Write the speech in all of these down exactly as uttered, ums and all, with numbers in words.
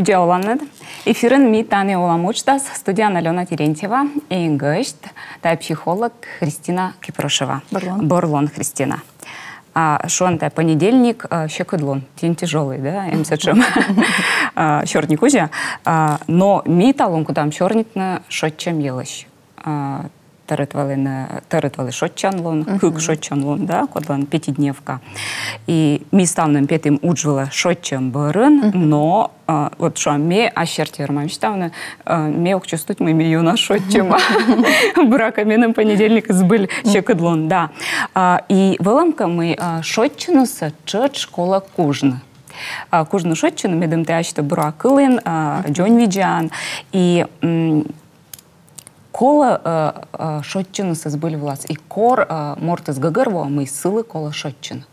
Үдя оланнад. Эфирын ми таны оламучтас, студиян Алена Терентьева, эйнгышт, та психолог Христина Кипрошева. Борлон. Борлон Христина. А шонта понедельник, щекодлон, день тяжелый, да, эмсачем, черный кузя. Но ми талонку там чернитна шотчем елощ. Тарытвалы шотчанлон, хык шотчанлон, да, кодлан пятидневка. И ми ставным пятым уджвала шотчем бырын, но вот что ме ащерти ромамштавны, ме ок чувствует мы мию шотчем. Брака меном понедельник сбыль щекодлон, да. И выламка мы шотчинуса чет школа кужна. Кужну шотчину медым ты ащта буракылын, джон виджан. И кола шотчину сызбыль влас. И кор мортыз гагырво мы сылы кола шотчину.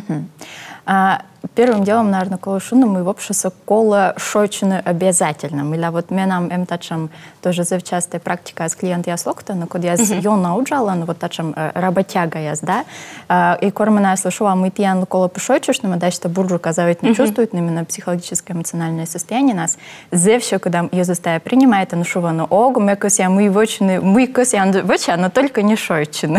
Первым делом, наверное, кола шуну мы вообще кола шотчину обязательно. Мы вот мы нам им тачем тоже за частая практика с клиент я слокта, но когда я ее научала, ну вот тачем работяга я, да, и кор меня слышала, мы тян кола пошочешь, но мы дальше то буржу казалось не чувствует именно психологическое эмоциональное состояние нас. Зевще, когда ее заставя принимает, ну шува, ну ог, мы кося мы вочины, мы кося воча, но только не шотчину.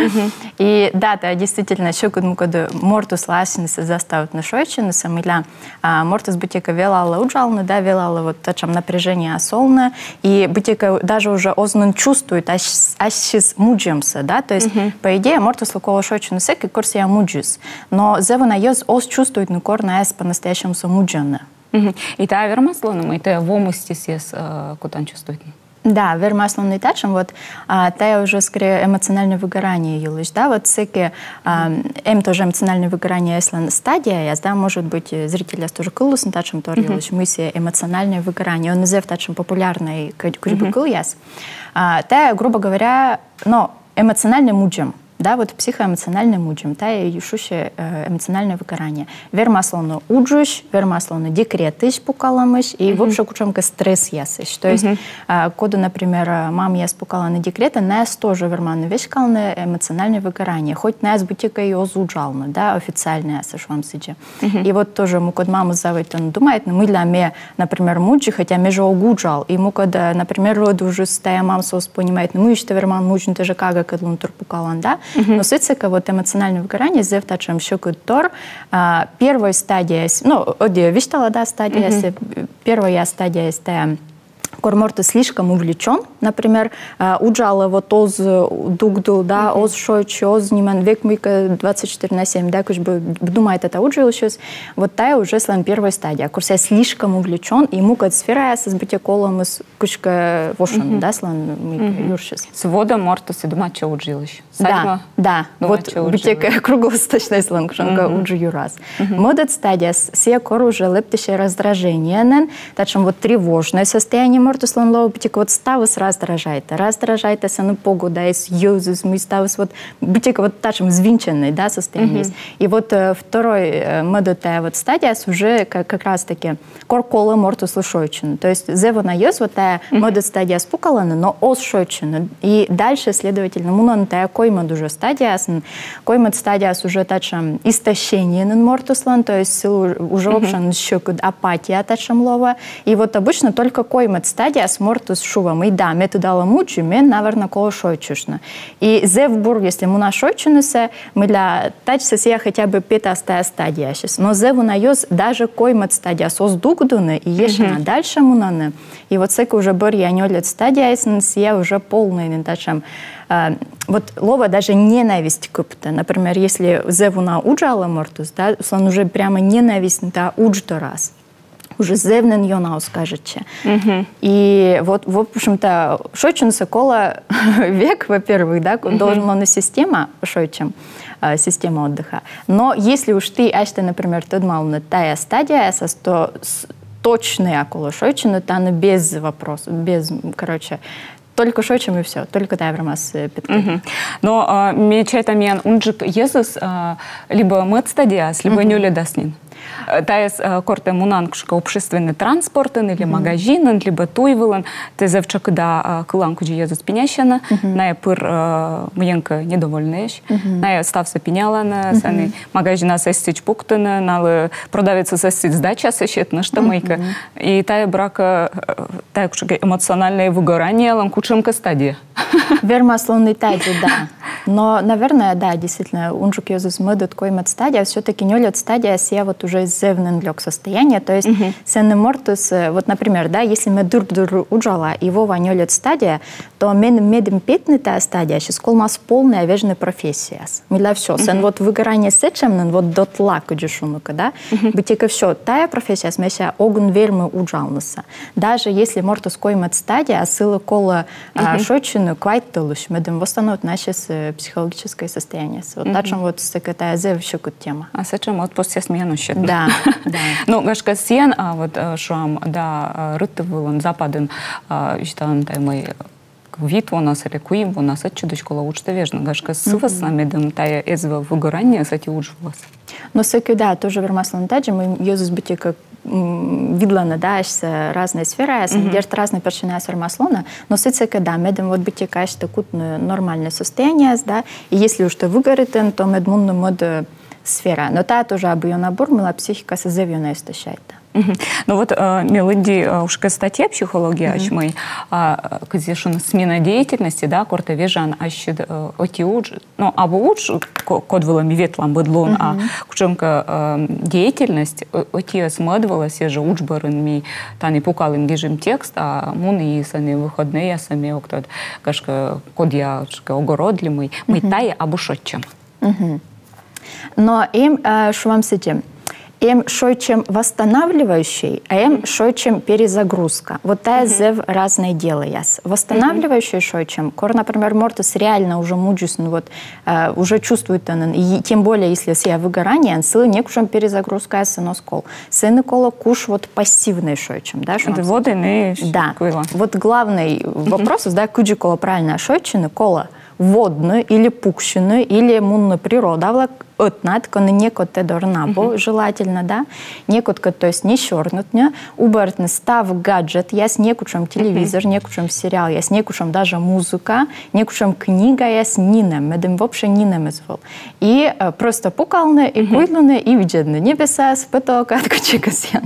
И да, это действительно еще когда мортус ласинес заставит на шойчину, самиля мортус бутика велала уджална, да, велала вот тачем напряжение осолна, и бутика даже уже ознан чувствует, аж сейчас муджемся, да, то есть по идее мортус лукола шойчину сек и курс я муджус, но зевана йоз ос чувствует, ну кор на эс по-настоящему самуджена. И та вермаслоном, и та вомости сес куда он чувствует. Да, вермаслом не тачем, вот а, та уже скорее эмоциональное выгорание юлиш, да, вот всякие, а, эм тоже эмоциональное выгорание, если стадия, я да, может быть, зрители тоже кылус не тачем тоже юлиш, мы все эмоциональное выгорание, он называет тачем популярный курибы кыл яс, та, грубо говоря, но эмоциональный муджем. Да, вот психоэмоциональный муджем, та и юшуще эмоциональное выгорание. Вермасловно уджуш, вермасловно декретыш пукаламыш, и в общем кучемка стресс ясыш. То есть, коду, например, мам я спукала на декрета, нас тоже верманно вешкалное эмоциональное выгорание. Хоть нас бутика и озуджална, да, официально ясыш вам сидя. И вот тоже му код мама зовет, он думает, ну мы для ме, например, муджи, хотя межу огуджал, и му код, например, роду уже стая мам сос понимает, ну мы еще верман муджин тоже кага кадлун турпукалан, да. Но сыцика вот эмоциональное выгорание, зев тачем щекут тор, первая стадия, ну, оди виштала, да, стадия, первая стадия есть корморты слишком увлечен, например, уджала вот оз дугду, да, оз шойчи, оз ниман век мыка двадцать четыре на семь, да, куш бы думает это уджил сейчас, вот та уже слан первая стадия, курс я слишком увлечен, и мука сфера с бытия колом из кушка вошен, да, слан юршис. Свода мортус и думать, что уджилось. Да, да, вот бытия круглосуточный слан, кушанка уджи юраз. Модет стадия, все кор уже лептище раздражение, тачем вот тревожное состояние мортуслан лоу битик вот ставус раздражает, раздражает а на погода из юзус мы ставус вот битик вот тачем звинченный, да, состояние есть. И вот второй модутая вот стадия уже как, как раз таки коркола мортусла шойчина. То есть зева на йос вот та модут стадия спукалана, но ос шойчина. И дальше, следовательно, мунон тая коймад уже стадия, коймад стадия уже тачем истощение на мортуслан, то есть уже вообще щекут апатия тачем лова. И вот обычно только коймад стадия с мортус шувом. И да, мы туда ламучи, мы, наверное, коло шойчушно. И зевбург, если мы на шойчунусе, мы для тачса сия хотя бы пятая стадия сейчас. Но зеву на йоз даже коймат стадия сос дугдуны, и ешена дальше мунаны. И вот сека уже бор я не лет стадия, я уже полный не тачем. Вот лова даже ненависть купта. Например, если зеву на уджала мортус, да, он уже прямо ненависть на уджто раз. Уже зевнен йонау скажете. Mm-hmm. И вот, в общем-то, шойчунса кола век, во-первых, да, mm-hmm. должна на система шойчем, э, система отдыха. Но если уж ты, аж ты, например, ты думал на тая стадия, то точный около шойчина, то она без вопросов, без, короче, только шочим и все, только тайвермас питкой. Но мечетамиан унжик езус либо мэтстадиас, либо нюледаснин. Таес корте мунанкшка общественный транспорт или магазин, либо туйвылан, те завчак да кыланку езус пенящана, на пыр мьенка недовольнеш, на стався пенялана, сани магазина сестич пуктана, на продавец сестич сдача сещет на что майка, и тая брака тая эмоциональное выгорание, ланкучемка стадия. Вермаслонный тайди, да. Но, наверное, да, действительно, унжук езус мыдут коймет стадия, все-таки не лет стадия сия вот уже зевнен лег состояние, то есть uh-huh. сенны мортус, вот, например, да, если мы дур-дур уджала, его ванёлет стадия, то мен медем петны та стадия, сейчас колмас полная вежная профессия. Мы для все, uh-huh. сен вот выгорание сечемнен, вот дотла куджишунука, да, uh-huh. бытика все, тая профессия, смеся огн вельмы уджалнуса. Даже если мортус коймет стадия, сылы кола uh-huh. шочину, квайт толуш, медем восстановят наше психологическое состояние. Вот на чем вот такая зевщая тема. А с чем вот после смены счет. Да, да. Ну, гашка сен, а вот шам, да, рытывал западен, считан таймой вид у нас или куим у нас отчудочку лаучта вежно. Гашка с вас нами дам тая эзва выгорание, кстати, уживалась. Но секю, да, тоже вермаслан таджи, мы езус бути как видлана, да, разные сферы, mm-hmm. держат разные причины вермаслона, но сыцека, да, медем вот бути каш такут нормальное состояние, да, и если уж ты выгорит, то медмунну мод сфера. Но та тоже об ее набор, мила психика созевьена истощает. Ну вот мелодии уж к статье психологии, аж мы, где смена деятельности, да, корта вежан, аж оти уж, ну або уж кодвелами ветлам бедлон, а кучемка деятельность оти смадывалась, я же учбарен ми та не пукален гижем текст, а мун и сами выходные сами октод, кашка кодья огородли мы, мы тая або шотчем. Но им что вам с этим? Им шойчем восстанавливающий, а им шойчем перезагрузка. Вот та mm-hmm. зев разные дела яс. Восстанавливающий mm-hmm. шойчем, кор, например, мортус реально уже муджус, ну вот, э, уже чувствует он, и тем более, если я выгорание, он силы некушем перезагрузка яс скол. Сыны кола куш вот пассивный шойчем, да? Это воды не да. Вот главный mm-hmm. вопрос, да, куджи кола правильно шойчины, кола водную или пукщину, или мунну природа, отнат, коны некот те дорнабо, uh-huh. желательно, да, некот, то есть не щорнутня, убертный став гаджет, я с некучем телевизор, uh-huh. некучем сериал, я с некучем даже музыка, некучем книга, я с нинем, медем вообще нинем извол. И э, просто пукалны, и куйлуны, и виджедны, небеса, с потока, откучека сян.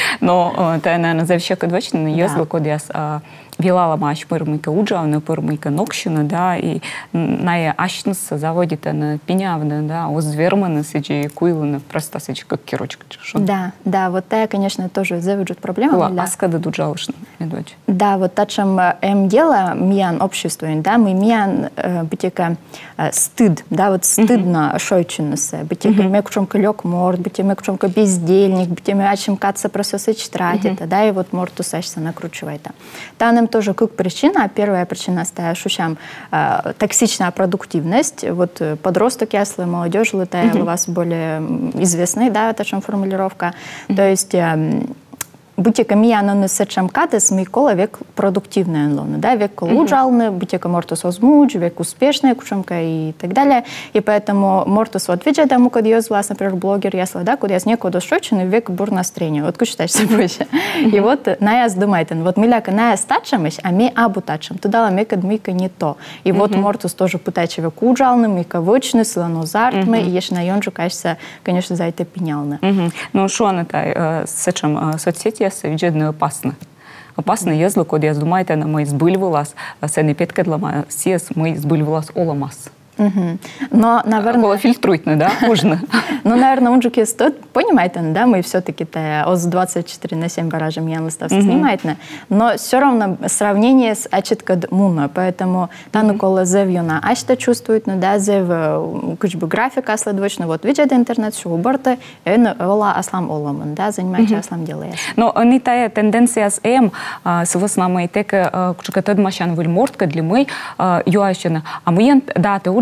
Но, это, наверное, завщека двочно, езла, код я с... Вилала маш пырмыка уджавна, пырмыка нокщина, да, и на ащнса заводит на пенявна, да, озвермана сичи куйлана, просто сичи как кирочка. Да, да, вот та, конечно, тоже заводжут проблему. Ла, аскада дуджалышна, медведь. Да, вот та, чем эм дело, миян обществуем, да, мы миян бытика стыд, да, вот стыдно шойчинусе, бытика мекчем калек морд, бытика мекчем бездельник, бытика мекчем каца просто сыч тратит, да, и вот морд усачься накручивает. Та тоже как причина. Первая причина стоит шушам э, токсичная продуктивность. Вот подросток, ясли, молодежь, летая mm-hmm. у вас более известный, да, это чем формулировка. Mm-hmm. То есть э, бутика мияно не сечем катес, мы кола век продуктивная лону, да, век луджалны, бутика мортус озмуч, век успешная кучемка и так далее. И поэтому мортус вот видя тому, когда я вас, например, блогер, ясли, да, куда я с некого дошочен, век бур настроение. Вот кучтачься больше. И вот наяс думает, вот миляка наяс тачамыш, а ми абу тачам. Туда ламека дмика не то. И вот мортус тоже путачи век уджалны, мика вочны, слону зартмы, и еш на йонжу, кажется, конечно, за это пенялны. Ну, что он это, сечем соцсети, виджедно опасно. Опасно езло, когда я думаю, на мой сбыльвалас, а сене петкедлама сес мой сбыльвалас оламас. Угу. Но, наверное... Было фильтруйтно, да, можно? Ну, наверное, он же стоит, понимаете, да, мы все-таки ОЗ двадцать четыре на семь баражем Ян Листовский снимает, но все равно сравнение с Ачиткад Муна, поэтому тану кола зевьюна Ачта чувствует, ну, да, зев кучбу графика следовательно, вот видят интернет, что уборта, и ола аслам оламан, да, занимается аслам делает. Но не та тенденция с эм, с вас на моей теке, кучка тед машан выльмортка для мы, юащина, а мы, да, ты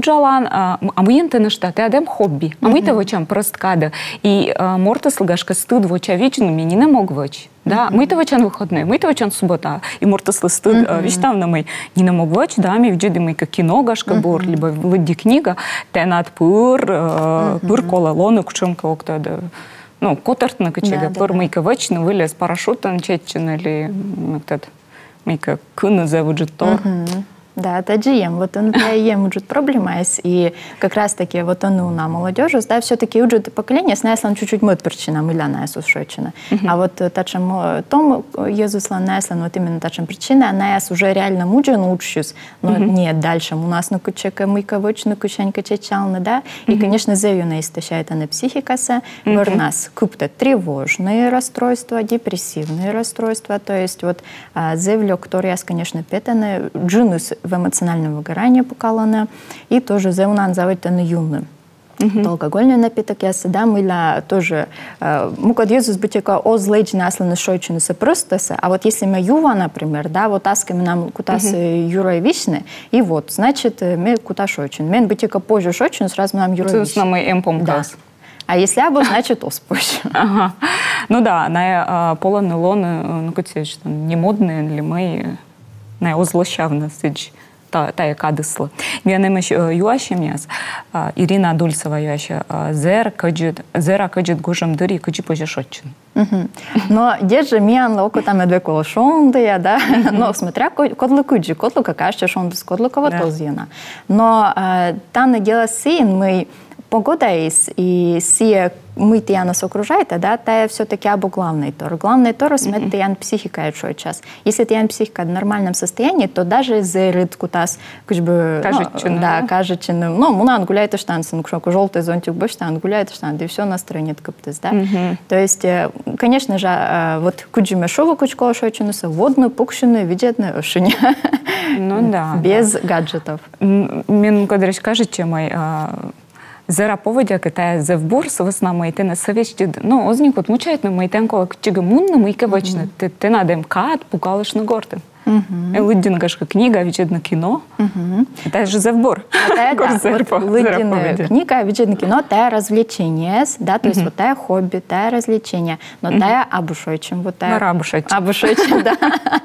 уджалан, а мы не что, ты адем хобби, а мы того чем просткада. И морта слыгашка стыд воча вечно мне не мог воч. Да, мы того чем выходные, мы того чем суббота, и морта стыд вещь там на мы не на мог воч, да, мы видели мы как кино гашка бор, либо влади книга, те над пур, пур кола лону кучонка окта да. Ну, котарт на качега, пур мы кавач, но вылез парашютом чечен или этот мы как куну завуджет тор. Да, это джием. Вот он ем уджут проблема есть. И как раз таки вот он у на молодежи, да, все-таки уджут поколение, с наслан чуть-чуть мод причина, мыля на Иисус шочина. А вот тачем том Иисуслан наслан, вот именно тачем причина, она уже реально муджен учусь, но нет дальше. У нас ну кучека мы кавоч, ну кучанька чечална, да. И, конечно, зею на истощает она психикаса, в нас купта тревожные расстройства, депрессивные расстройства, то есть вот зевлю, который, конечно, петаны, джунус в эмоциональном выгорании покалана, и тоже зеунан заводит на юмным. Mm-hmm. Алкогольный напиток я да, мы тоже мы код Иисус быть как озлечь насланы шойчины се просто се, а вот если мы юва, например, да, вот асками нам кутас mm-hmm. юра и вишны, и вот значит мы кута шойчин, мен быть как позже шойчин сразу нам юра и вишны. Мы им помказ. А если або, значит оспозже. Ага. Ну да, на полон лоны, ну как не модные ли мы на озлощавна сидж та та яка дисла. Вянем юашем яс Ирина Дульцева юаша зер каджит зера каджит гожем дыри каджи пожешотчин. Но держи миан локо там две колошонды я да, но смотря кодлу куджи кодлу какашча шонды с кодлу кого толзина. Но там на дело сын мы погода есть, и все мы те нас окружает, да, та все-таки або главный тор. Главный тор смет тян психика что час. Если тян психика в нормальном состоянии, то даже зерит кутас, как бы, кажется, ну, да, кажется, ну, мунан гуляет штанцы, ну, что желтый зонтик больше, там гуляет штанцы, и все настроение каптес, да. Mm-hmm. То есть, конечно же, вот куджиме шову кучко шойчинуса, водную, пукшину, видетную ошиня. Ну да. Без гаджетов. Мен кадрич кажет, чем мой зера поводя, катая зевборс, в основном и ты на совещи, ну, озник вот мучает на моей тенко, чего мунно, мы кавачно, ты ты надо им кат, пукалыш на гортен. Лыддингашка книга, вечерно кино. Это же зевбор. Лыддина книга, вечерно кино, это развлечение, да, то есть вот это хобби, это развлечение, но это абушойчим, вот это. Абушойчим. Абушойчим, да.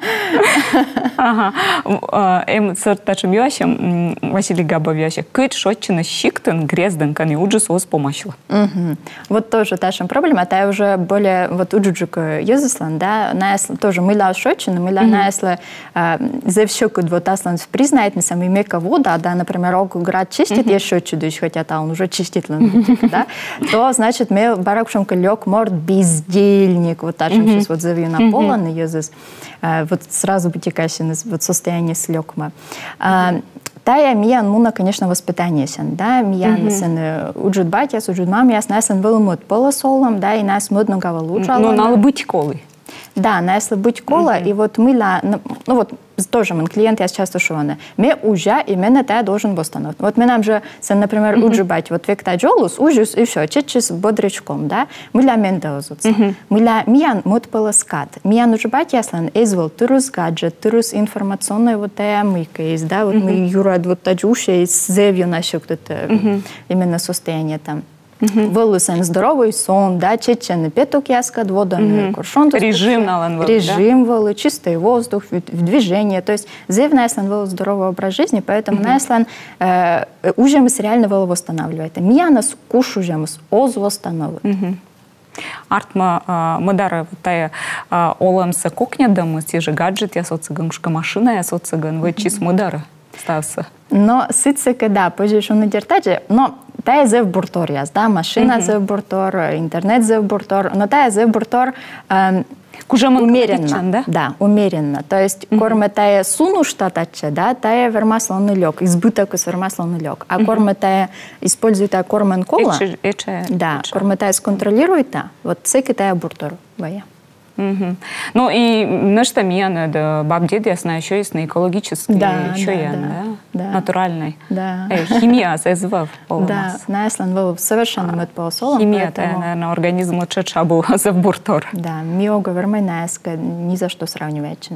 Ага. Эм сортачем юашем, Василий Габов яще, кыт шотчина щиктен, грезден, кани уджис ос помощла. Вот тоже таша проблема, это уже более, вот уджуджук Иисуслан, да, тоже мыла шотчина, мыла наесла за все, куда вот аслан признает, не самый мека вода, да, например, ог град чистит, mm-hmm. еще чудо, хотя там уже чистит, да, то значит мы баракшемка лег морд бездельник, вот так mm-hmm. сейчас вот зови на полон, Иисус, вот сразу потекающий вот состояние слегма. Тая миян муна, конечно, воспитание сен, да, миян сен уджут батяс, уджут мамяс, нас сен был мод полосолом, да, и нас модно гавал уджала. Ну, надо быть колой. Да, на если быть кола, mm-hmm. и вот мы, ну вот тоже мой клиент, я часто шоны, мы уже именно это должен восстановить. Вот мы нам же, например, mm-hmm. уджибать, вот век таджолус, ужус, и все, чуть-чуть бодрячком, да, мы для менда озутся. Мы для миян мод полоскат. Миян уджибать, яслан, эзвол, тырус гаджет, тырус информационная вот эта мыка есть, да, вот мы юрад вот таджуша, и зевью насчет именно состояние там. Mm-hmm. Вылусен здоровый сон, да, чеченый петук яскад, вода, mm-hmm. куршон. Режим налан выл, режим выл, чистый воздух, в, в движение. То есть зев найслан выл здоровый образ жизни, поэтому mm-hmm. найслан э, уже мы реально выл восстанавливает. Мия нас куш уже мы оз восстановит. Mm-hmm. Артма мадара тая оламса кухня дома, те же гаджет, я социгангшка машина, я социган, вы чист мадара стався. Но сыцека, да, позже он на дертаже, но тая зев буртор яз, да, машина зев буртор, интернет зев буртор, но тая зев буртор умеренно, да? Да, умеренно. То есть корме тая суну штатача, да, тая вермаслон лег, избыток из вермаслон лег, а корме тая использует тая кормен кола, да, корме тая сконтролирует, да, вот цеки тая буртор вая. Угу. Ну и нечто миян, да, бабдед, я знаю, еще есть на экологический, да, еще да, ян, да, да, да, натуральный. Да. Э, химия зазывав. Да, на Исланд был совершенно мед полосолом. Химия, поэтому... наверное, организм лучше чабу за буртор. Да, миога вермей на Эска ни за что сравнивается.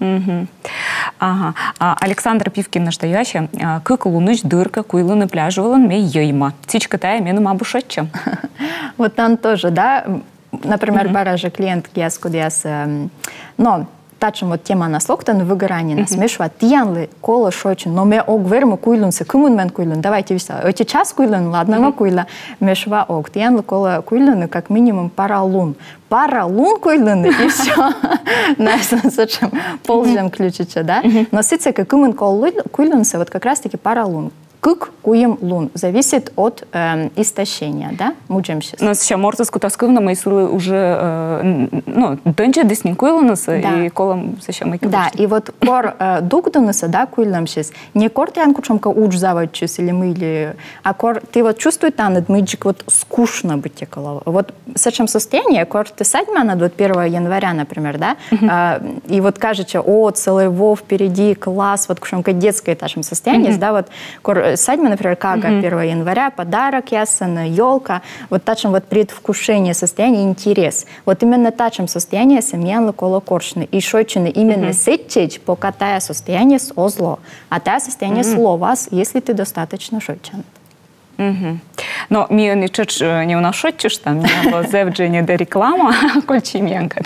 Угу. Ага. А Александр Пивкин настоящая. Как луныч дырка, куйлыны пляжевалын ме ейма. Птичка тая мену мабушетчем. Вот там тоже, да, например, баража клиент кияскудияс, но тачым вот тема на слоктан выгоранина, смешва тиянлы кола шочин, но ме ог верму куйлунсы, кумун мен куйлун, давайте виса, эти час куйлун, ладно, ма куйла, мешва ог, тиянлы кола куйлуны как минимум пара лун. Пара лун куйлуны, и все. Нас зачем полжем ключича, да? Но сыце как кумун кол куйлунсы, вот как раз-таки пара лун. Кык куем лун. Зависит от э, истощения, да? Муджем сейчас. Но сейчас можно сказать, что мы уже, э, ну, донче десни куйлунасы, и колом сейчас мы. Да, и вот кор э, дугдунасы, да, куйлам сейчас. Не кор тян кучомка уж заводчись или мы, или... А кор, ты вот чувствуешь, танет, мыджик вот скучно быть текало. Вот с этим состоянием, кор ты садьма на первого января, например, да? э, и вот кажется, о, целый вов впереди, класс, вот кучомка детское ташем состояние, да, вот кор садьма, например, кага mm-hmm. первого января, подарок ясен, елка, вот тачем вот предвкушение состояния, интерес. Вот именно тачем состояние семьян локоло коршны. И шойчины именно mm-hmm. сетчеч, пока тая состояние с озло, а тая состояние mm-hmm. сло вас, если ты достаточно шойчан. Mm-hmm. Но ми не чеч не унашотчиш там, не было зевджение до реклама, кольчи мянкад.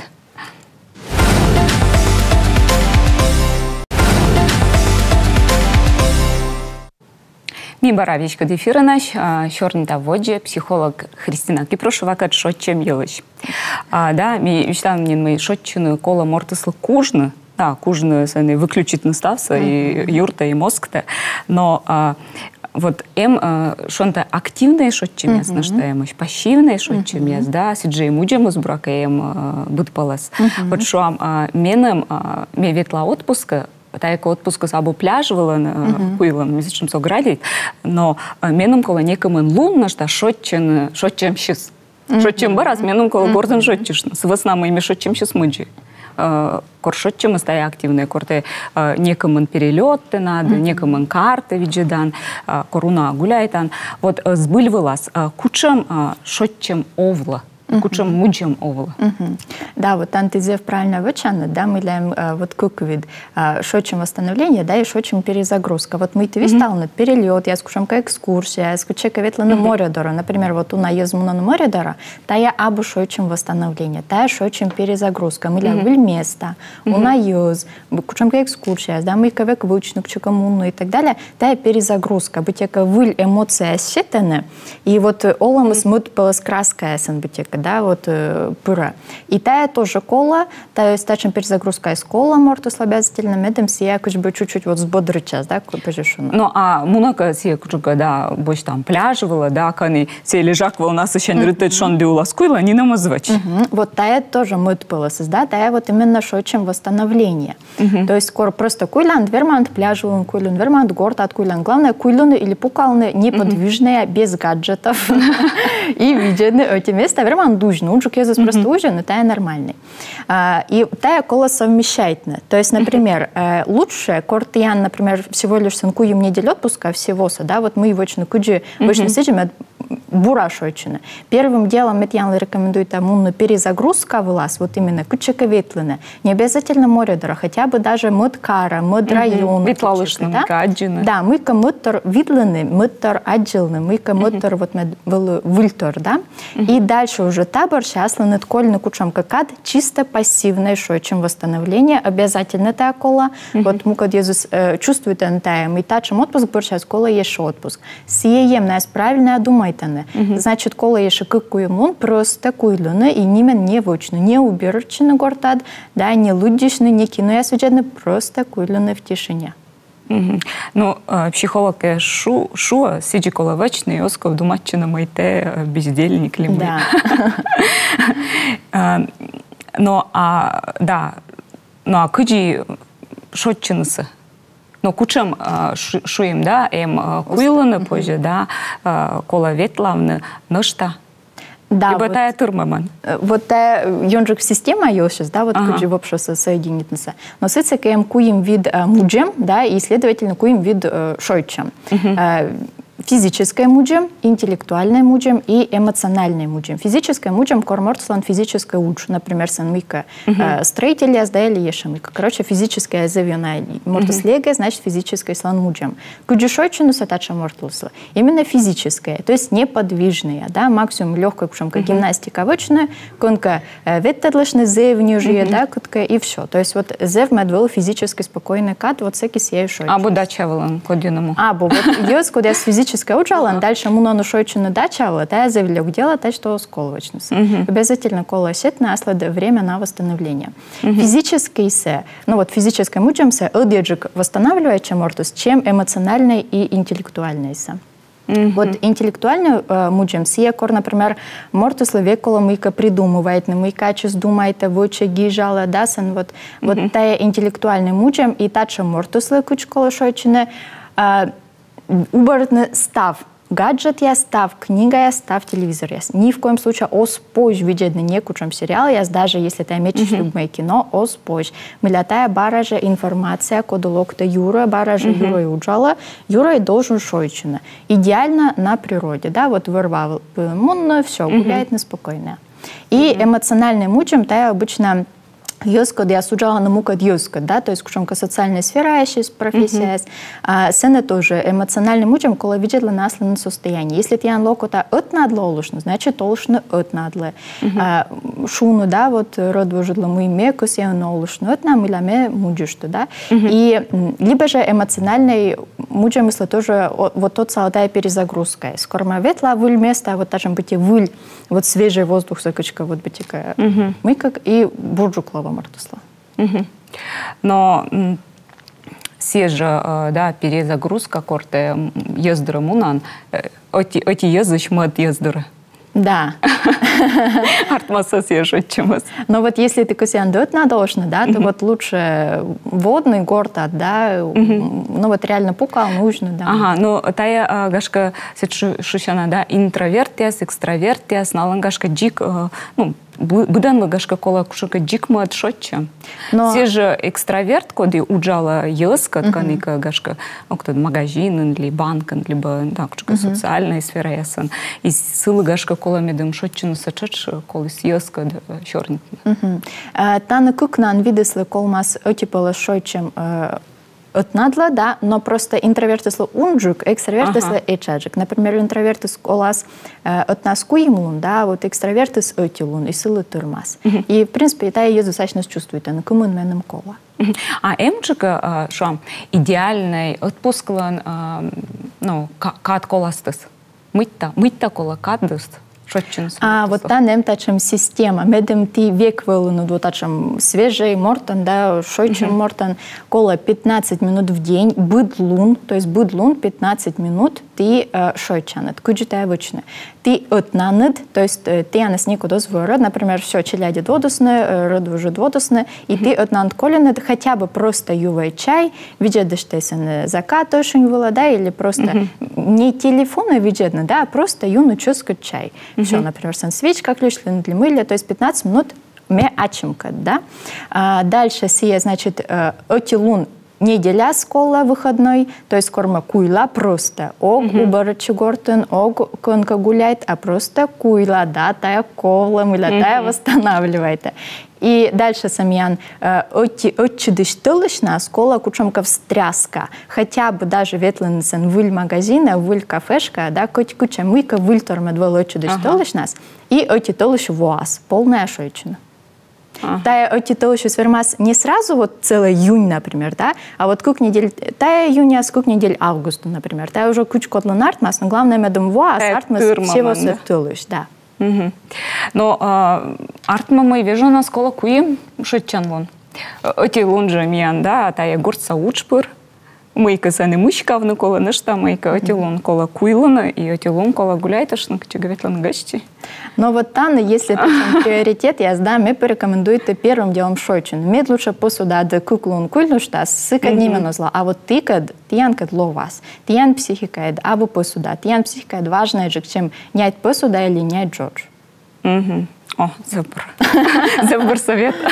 Ми Баравичка дефира наш, черный таводжи, психолог Христина Кипрошева, как шотчем елыч. Да, ми вещам мне мы шотчину кола мортыслы кужны, да, кужны выключить настався и юрта и мозг-то, но а, вот эм шонта активные шотчем яс на что эм пассивные шотчем яс, да, сиджей муджем из брака эм бытпалас. Вот что ам менем ме ветла отпуска. Тайка отпуска сабу пляжвала на куйлам, месячным сограли, но меном кола некомен лун наш да шотчен, шотчем щис. Шотчем барас, меном кола гордон шотчиш. С веснам ими шотчем щис мыджи. Кор шотчем стая активные, корте некомен перелеты надо, некомен карты виджедан, коруна гуляйтан. Вот сбыльвалас кучем шотчем овла. Кучем муджем овла. Да, вот антизев правильно вычанно, да, мы ляем вот куковид, шочем восстановление, да, и шочем перезагрузка. Вот мы ты вистал на перелет, я скушам ка экскурсия, я скучека ветла на море дора, например, вот у на езму на море дора, та я абу шочем восстановление, та я шочем перезагрузка, мы ляем выль место, у на ез, кучем ка экскурсия, да, мы кавек вычнук, чекамунну и так далее, та я перезагрузка, быть яка выль эмоция считаны, и вот олам смут полос краска эсен быть яка, да, вот э, пыра. И тая тоже кола, та есть тачем перезагрузка из кола, морту слабязательно, медом сия, куч бы чуть-чуть вот сбодрый час, да, пожишуна. Ну, а мунака сия кучука, да, больше там пляжевала, да, кани сия лежак у нас еще не рытает шон для уласкуила, не намазывать. Вот тая тоже мыт пылос, да, тая вот именно шочем восстановление. То есть скоро просто куйлан, двермант, пляжеван, куйлун, двермант, горд от куйлан. Главное, куйлуны или пукалны неподвижные, без гаджетов и видены эти места, вермант дужно, уджук езус просто ужин, но тая нормальный. И тая кола совмещайтна. То есть, например, лучше кортиян, например, всего лишь санкуем неделю отпуска всего-со, да, вот мы его очень куджи, очень сидим, бурашочина. Первым делом Метьянлы рекомендует амунну перезагрузка влас, вот именно кучековетлина. Не обязательно море дора, хотя бы даже мыткара, мыдрайон. Витлалышны, мыка аджины. Да, мыка мыттор видланы, мыттор аджилны, мыка мыттор вот вильтор, да. И дальше уже табор сейчас ланет кольный кучам какад чисто пассивное шочем восстановление, обязательно та кола. Вот мука Иисус чувствует антаем и тачем отпуск, потому сейчас кола есть отпуск. Сиеем нас правильно думает. Mm-hmm. Значит, кола еше кыкуемун просто куйлуны и нимен не вочны, не уберчины гортад, да, не луддишны, не кино я судебны, просто куйлуны в тишине. Mm-hmm. Ну, психолог шу, шу, сиджи кола вечный, осков думатчина майте бездельник ли мы. Да. Но, а, да, ну, а кыджи шотчинысы? Но кучем шуем, да, эм куйланы позже, да, кола ветлавны, но что? Да, либо вот, тая тырмаман. Вот та йонжик система йошес, да, вот ага. Куджи вообще соединится. Но с этим куем вид муджем, да, и следовательно куем вид шойчем. Угу. физическое муджем, интеллектуальное муджем и эмоциональное муджем. Физическое муджем кормортслан физическое уч, например, сан мика uh-huh. строитель я сдали ешамика. Короче, физическое завена мортуслега, uh-huh. значит физическое слан муджем. Куджишойчину сатача мортусла. Именно физическое, то есть неподвижное, да, максимум легкая, причем как uh-huh. гимнастика обычная, конка веттадлышный зев ниже, uh-huh. да, кутка и все. То есть вот зев медвел физически спокойный кат, вот всякий сею шойчину. А будачавалан кодиному. А, бо вот есть, куда с физической учалан, дальше мунону шойчину дачавала, да, завелек дело, так что сколовочница. Uh-huh. Обязательно коло сетна, аслада время на восстановление. Uh-huh. Физический се, ну вот физическое муджем се, одеджик восстанавливает чем мортус, чем эмоциональный и интеллектуальный се. Mm-hmm. Вот интеллектуальный э, муджем сия кор, например, мортус левекола мыка придумывает, на мыка чес думает, воче гижала, да, сан вот, mm-hmm. вот тая интеллектуальный муджем и тача мортус лекучкола шойчине, э, уборотный став. Гаджет я став, книга я став, телевизор я. Ни в коем случае оспoj видеть на некучем сериал я, даже если ты мечешь mm-hmm. любое кино, оспoj. Милятая баража информация, кодулок-то Юра, баража mm-hmm. Юра и уджала, Юра и должен шойчина. Идеально на природе, да, вот вырвал, ну, все, гуляет mm-hmm. на спокойно. И mm-hmm. эмоциональный мучем, та обычно Йоска, я суджала на мука йоска, да, то есть кушамка социальная сфера, сейчас профессия, mm-hmm. а сена тоже эмоциональный мучем, кола видела нас на состояние. Если ты локота от надло олушно, значит олушно от надло. Mm-hmm. а, шуну, да, вот роду жидла мы мекус я на олушно от нам или ме муджишто, да. Mm-hmm. И либо же эмоциональный мучем, если тоже вот тот солодая перезагрузка. Скоро ветла выль место, вот даже быть выль, вот свежий воздух закачка, вот быть mm-hmm. мы как и бурджуклова. Мартусла. Угу. Но все же, да, перезагрузка корте ездера мунан, эти езыч мы от ездера. Да. Артмаса съезжать чем-то. Но вот если ты косян дает надолжно, да, то вот лучше водный город, да, ну вот реально пукал нужно, да. Ага, ну тая гашка шушана, да, интровертиас, экстравертиас, налан гашка джик, ну, Будан лагашка кола кушака джикма от шотча. Все же экстраверт, коды уджала еска, тканика гашка, ну кто магазин или банк, либо так социальная сфера ясан. И силы гашка кола медом шотча насачач кола с еска черник. Тана кукнан видесли колмас отипала шотчем от надла, да, но просто интровертес унджук, экстравертес ага. эчаджик. Например, интровертес колас э, от нас куимлун, да, вот экстравертес отилун и силы турмас. Uh-huh. И, в принципе, это ее достаточно чувствует, на кому менем кола. Uh-huh. А эмчика, что идеальный отпуск, ну, кат коластес? Мыть-то, мыть-то кола катдус? А вот та нем тачем система, медем ти век велну до тачем свежий мортан, да, шойчем mm-hmm. мортан, кола пятнадцать минут в день, быдлун, то есть быдлун пятнадцать минут ти э, шойчанет, куджитай обычно. Ти отнанет, то есть э, ти анес никуда звора, например, все челяди дводосне, роду уже дводосне, и mm-hmm. ти отнанет коленет, хотя бы просто ювай чай, видят дештесен закат очень было, да, или просто mm-hmm. не телефона видят, да, а просто юну ческать чай. Mm-hmm. Все, например, сан свечка, ключ для мыля, то есть пятнадцать минут ме ачимка, да. А дальше сия, значит, э, отилун неделя скола выходной, то есть корма куйла просто. Ог mm-hmm. уборочи гортен, ог конка гуляет, а просто куйла, да, тая кола, мыля, mm-hmm. тая восстанавливает. И дальше самиян отчидыш тылышна скола кучомка встряска. Хотя бы даже ветленсен выль магазина, выль кафешка, да, коть куча мыка выль тормедвал отчидыш тылышнас и оти тылыш воас, полная шойчина. Ага. Тая оти тылыш свермас не сразу вот целый июнь, например, да, а вот сколько недель, тая июня, сколько недель августа, например, тая уже куч котлан артмас, но главное медом воас, артмас всего се тылыш, да. Угу. Но а, артмама и вижу на скола куем шотчанлон. Эти лунжи миян, да, тая горца учпыр. Мыйка саны мышка в кола нышта, мыйка эти лун кола куйлана, и эти лун кола гуляет, аж на кочегаветлан гащи. Но вот там, если это приоритет, я сдам, я порекомендую это первым делом шойчин. Мед лучше посуда да куклун куйлнушта, сыка днимено зла, а вот тыкад, тиян кад ловас, тиян психикает, абу посуда, тиян психикает важное же, чем нять посуда или нять джордж. О, забор. Забор совет.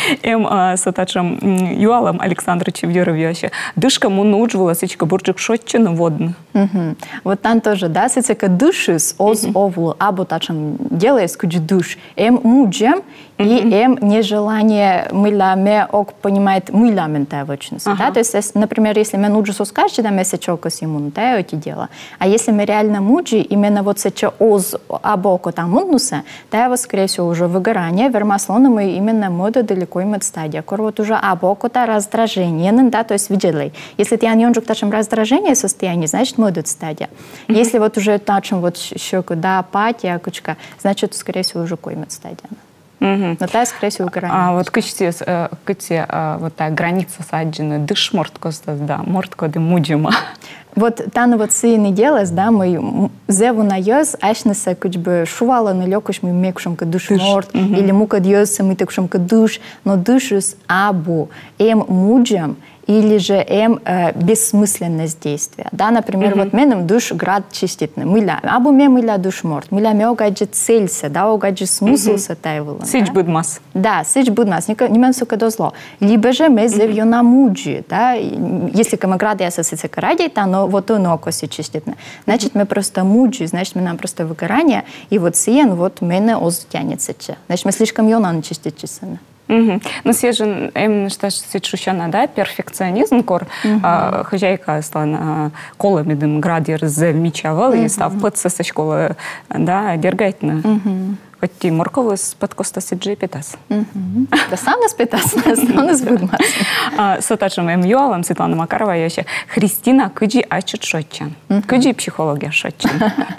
Эм сатачам Юалам Александровичем Юровьевичем. Дышка муну уджвала сычка бурджик шотчина водно. Вот там тоже, да, сычка дышис оз овлу, або тачам делает куч душ. Эм муджем и эм нежелание мыляме ок понимает мылямен тавочность. Да, то есть, например, если мы нуджу соскачи, да, мы сычока симун, да, эти дела. А если мы реально муджи, именно вот сыча оз або ко там муннуса, да, его, скорее всего, уже выгорание, вермаслона мы именно мода далеко им от стадия. Кор вот уже або ко-то раздражение, да, то есть видели. Если ты аньонжук тачем раздражение состояние, значит мода от стадия. Mm-hmm. Если вот уже тачем вот щеку, да, апатия, кучка, значит, скорее всего, уже койм от стадия. Mm-hmm. Но та, скорее всего, выгорание. А вот кычте, кычте, вот та граница саджена, дыш мортко, да, мортко де муджима. Вот там вот сыны делас, да, мы зеву на ёз, ашнеса кучбы шувала на лёкуш мы мекушем ка душ морт, или мука дьёса мы такушем ка душ, но душус абу, эм муджем, или же эм э, бессмысленность действия. Да, например, mm-hmm. вот менем душ град чиститный. Мыля, абу ме мыля душ морт. Мыля ме огаджи целься, да, огаджи смыслся mm-hmm. тайвылан. Сыч да? Будмас. Да, сыч будмас, не мен сука до зло. Либо же мы зевью на муджи, да, если мы град я сосыца каради, то но вот оно коси чиститно. Значит, mm-hmm. мы просто муджи, значит, мы нам просто выгорание, и вот сиен вот мене оз тянется. Значит, мы слишком ёнан чистить чисенно. Угу. Ну, сежен, именно что сечущана, да, перфекционизм, кор угу. а, хозяйка стала колы медым градир замечавал угу. и став пытаться со школы, да, дергайтно. Угу. Хоть и морковы с подкоста сиджи питас. Угу. Да сам нас питас, сам нас будмас. Сотачем эм юалам Светлана Макарова еще Христина кыджи ачут шотчан. Кыджи психология шотчан.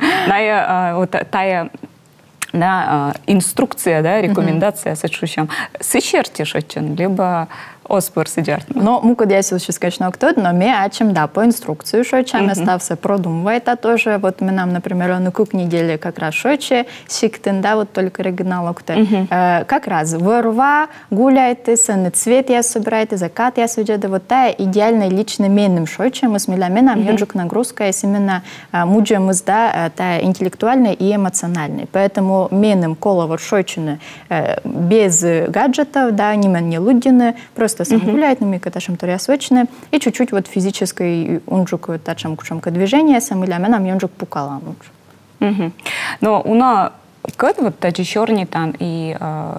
Ная вот тая да, инструкция, да, рекомендация mm-hmm. сочущим сычерти шотчен, либо оспор сидят. Но мы когда я сейчас скажу, кто, но мы ачем да по инструкцию шотчан mm-hmm. стався продумывает, а тоже вот мы нам, например, на кук неделе как раз шотче сиктен, да, вот только оригинал кто, mm-hmm. э, как раз вырва гуляйте, саны цвет я собираете, закат я сведет, вот та идеально лично менным шотчем, мы с милями нам mm-hmm. ёнжук нагрузка, есть именно э, муджем из да, та интеллектуальная и эмоциональная, поэтому менным коло вот шотчины э, без гаджетов, да, не мен не лудины, просто сам mm-hmm. гуляет, на мика ташем то рясочны, и чуть-чуть вот физической унжук ташем кучемка движения, сам или нам ёнжук пукала лучше. Mm-hmm. Но у нас кот вот тачи черный тан и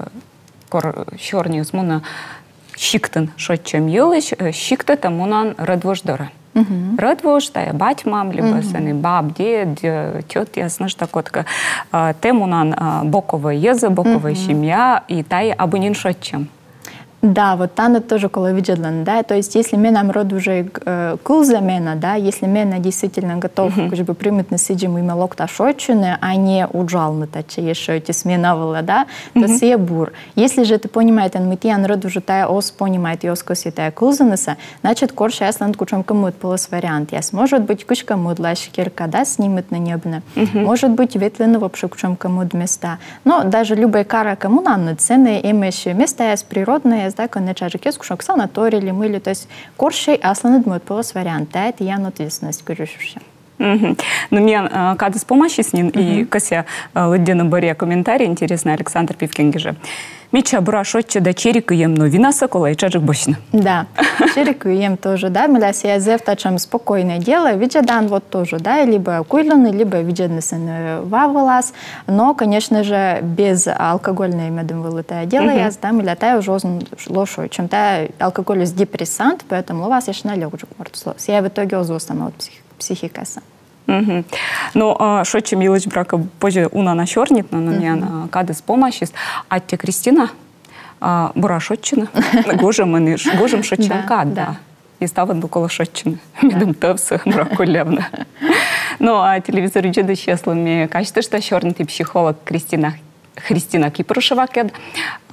кор черный смуна щиктен шотчем елыш, щикта там унан радвождора. Mm-hmm. Радвож, тая бать мам, либо mm-hmm. саны баб, дед, тет, ясно ж так вот тем унан боковая еза, боковая mm-hmm. семья и тая абунин шотчем. Да, вот там тоже коло виджедлан, да, то есть если мы нам род уже э, кул замена, да, если мы действительно готов, mm-hmm. как бы примет на сиджим и мелок ташочины, а не уджал на таче, еще эти сменовала, да, то mm-hmm. се бур. Если же ты понимаешь, мы тян род уже тая ос понимает, йоскоси тая кул занеса, значит, корша ясланд кучом комод полос вариант. Яс может быть кучка модла шкирка, да, снимет на небно, mm-hmm. может быть ветлено вообще кучом комод места, но даже любая кара коммунальная цены, имеешь места яс природные, да, конечно, кес кушок санаторий или мыли, то есть коршей асланет мой полос вариант, да, это я на ответственность говоришь. Ну, мне когда с помощью с ним и кося ледяно боре комментарий интересный Александр Пивкинги же. Меча бура шотче да черик ем, но вина сокола и чаджик бочно. Да, черик ем тоже, да, милясь я зев тачем спокойное дело, виджедан вот тоже, да, либо куйланы, либо виджеднесен вавалас, но, конечно же, без алкогольной медом вылытая дело, я да, милятаю жозн лошой, чем та алкоголь с депрессант, поэтому у вас еще налегче мортсло. Я в итоге озостана от психикаса. Mm-hmm. Ну, що чим їлич брака, позже уна на чорніть, на мене кадис помощі, а те Кристина бура шотчина, гожем мене, гожем шотчанка, да. І ставить около шотчини. Мідом тевсе, бракулевна. Ну, а телевизор иджеда чесло мне кажется, что чорнітий психолог Кристина Христина Кипрушева-кед,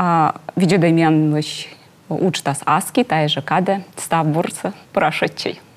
видео даймен учтас аски, та же каде, став бурса, бура шотчий.